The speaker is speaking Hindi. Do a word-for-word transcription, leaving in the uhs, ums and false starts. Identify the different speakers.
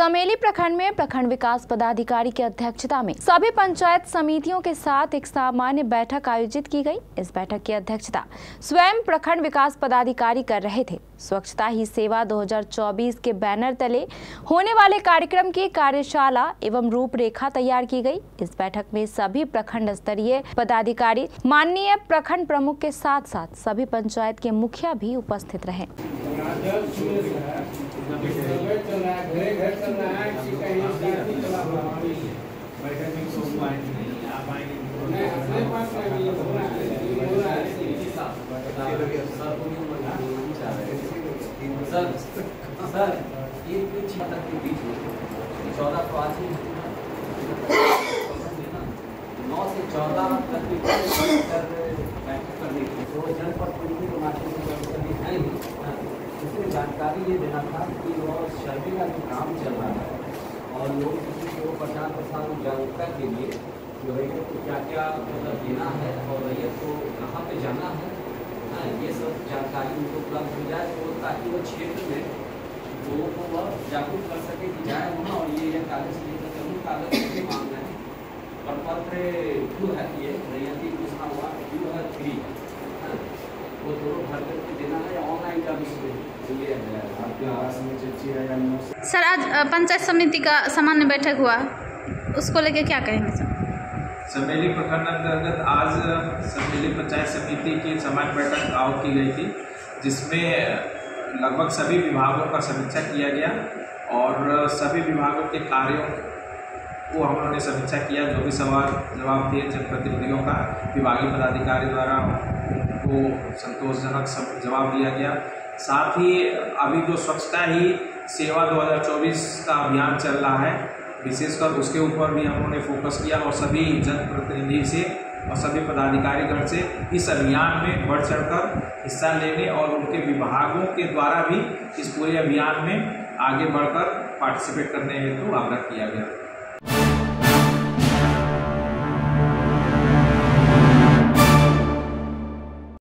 Speaker 1: समेली प्रखंड में प्रखंड विकास पदाधिकारी की अध्यक्षता में सभी पंचायत समितियों के साथ एक सामान्य बैठक आयोजित की गई। इस बैठक की अध्यक्षता स्वयं प्रखंड विकास पदाधिकारी कर रहे थे। स्वच्छता ही सेवा दो हज़ार चौबीस के बैनर तले होने वाले कार्यक्रम की कार्यशाला एवं रूपरेखा तैयार की गई। इस बैठक में सभी प्रखंड स्तरीय पदाधिकारी, माननीय प्रखंड प्रमुख के साथ साथ सभी पंचायत के मुखिया भी उपस्थित रहे।
Speaker 2: सर सर ये कुछ तक के बीच में चौदह प्रवासी नौ से चौदह तक की बैठक करनी थी तो जनप्रतिनिधि के माध्यम से दिखाएंगे। इसमें जानकारी ये देना था कि वो सर्वे का जो काम चल रहा है और लोग किसी को प्रचार प्रसार जागरूकता के लिए जो है तो क्या क्या मतलब देना है और रैयत को कहाँ पे जाना है, ये सब जानकारी उनको उपलब्ध हो जाए तो ताकि वो क्षेत्र में लोगों को वह जागरूक कर सके कि जाए वहाँ और ये ये कागज लेकर जरूर कागज नहीं मांगना है और पत्र क्यों है ये रैयती घोषणा हुआ क्यों है फ्री है वो दोनों भर करके देना है या ऑनलाइन का भी ये आपके आवास में चर्चा है या
Speaker 3: सर आज पंचायत समिति का सामान्य बैठक हुआ, उसको लेके क्या कहेंगे सर?
Speaker 4: समेली प्रखंड अंतर्गत आज समेली पंचायत समिति की सामान्य बैठक आयोजित की गई थी, जिसमें लगभग सभी विभागों का समीक्षा किया गया और सभी विभागों के कार्यों को हम लोगों ने समीक्षा किया। जो भी सवाल जवाब दिए जनप्रतिनिधियों का विभागीय पदाधिकारी द्वारा उनको संतोषजनक जवाब दिया गया। साथ ही अभी जो स्वच्छता ही सेवा दो हज़ार चौबीस का अभियान चल रहा है, विशेषकर उसके ऊपर भी हम लोगों ने फोकस किया और सभी जनप्रतिनिधि से और सभी पदाधिकारीगण से इस अभियान में बढ़ चढ़कर हिस्सा लेने और उनके विभागों के द्वारा भी इस पूरे अभियान में आगे बढ़कर पार्टिसिपेट करने हेतु आग्रह किया गया।